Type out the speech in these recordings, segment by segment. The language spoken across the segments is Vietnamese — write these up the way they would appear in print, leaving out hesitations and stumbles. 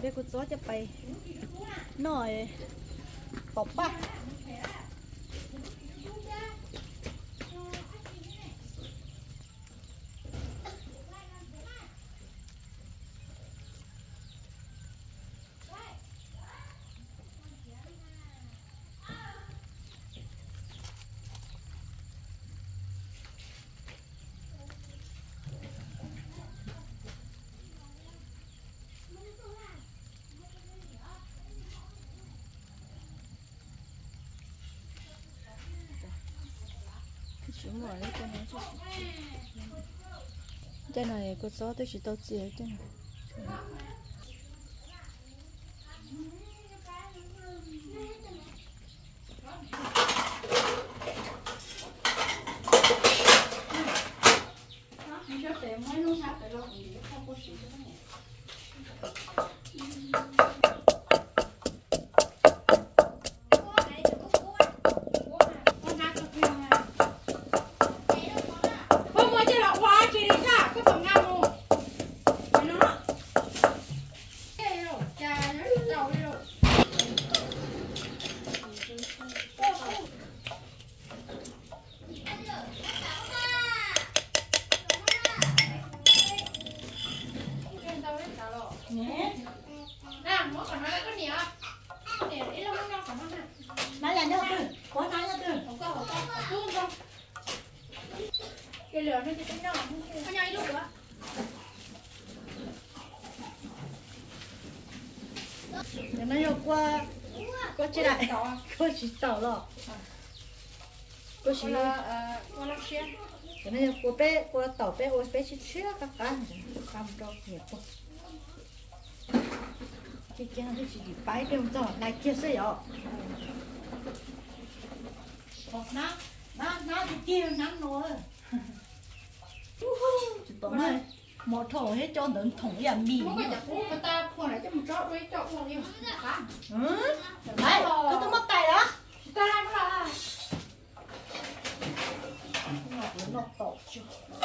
bé cô chóจะไปหน่อยตบป่ะcái này cô chó tôi chỉ tao chia cái này cái lửa nó chỉ tính đâu có nhai lúc nữa để nó vô qua có chỉ lại có chỉ tàu rồi có chỉ qua lắc xe để nó vô qua tàu bé qua bé chỉ xe các cá cam đâu nhiều quá cái kia nó chỉ bãi cái ông này kia sẽ rồi nó thì kia nắng nữa tụi nó một thổ hết cho đến thủng nhà mì cái chả phú người ta phun lại cho một chó đuôi chó phun đi đấy cứ tôi mất tay đó ta làm là nó tổ chưa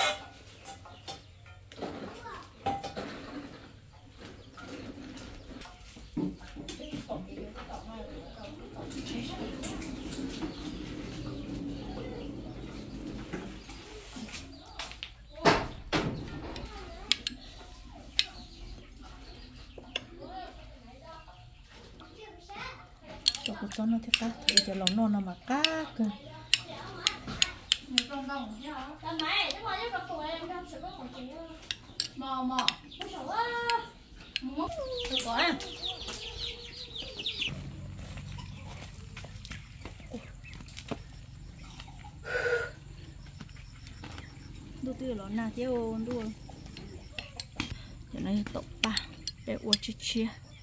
cho nó thế cá thì cho lòng non mà cá cơ mò có à đu tiêu nó nà tiêu đua cho này tộc ba để uống chia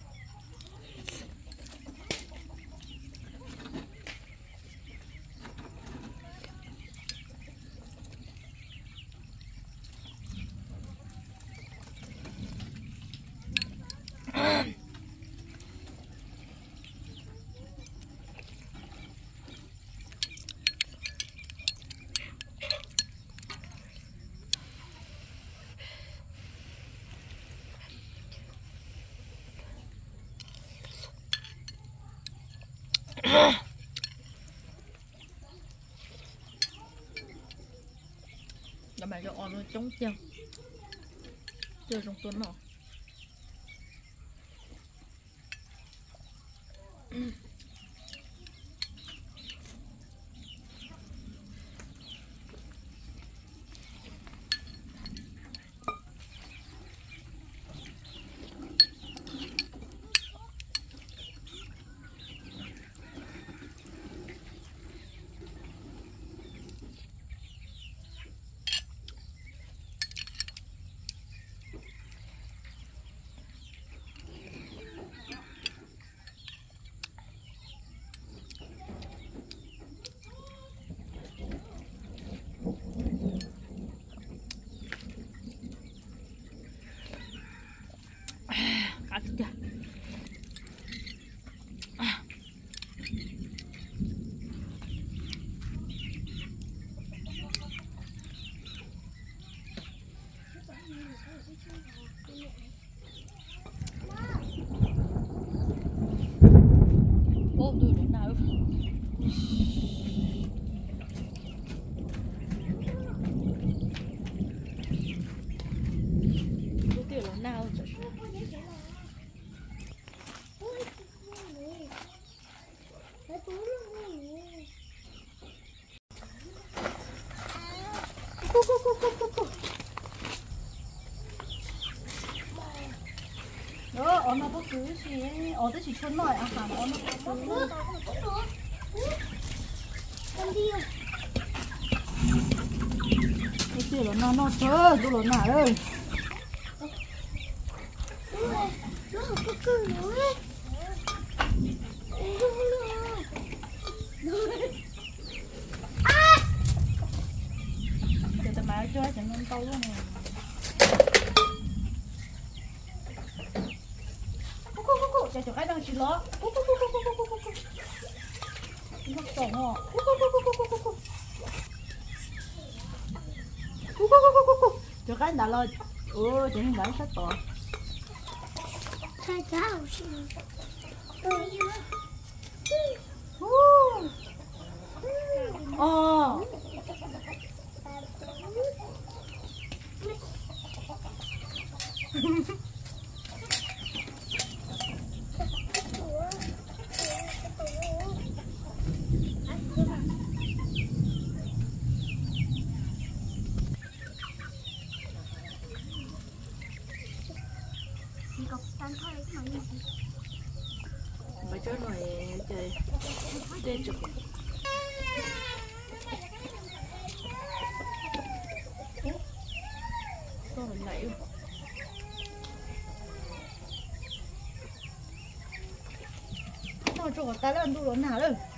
các bạn cho on nó chống chưa trong tuần nào 어느 뭐 그릇이 어디서 촌노야 한 어느 뭐 cái là nó chơi tôi là nào ơi giờ tao买chơi chẳng nên câu luôn nè cho chỗ cái đang chỉ ló nó tổng họ chỗ cái đã lo chỉ hình đã sát tỏ 太高兴了， 哦。Phải cho rồi trời đen chụp con mình nãy nó cho ta lên đu lớn nào đâu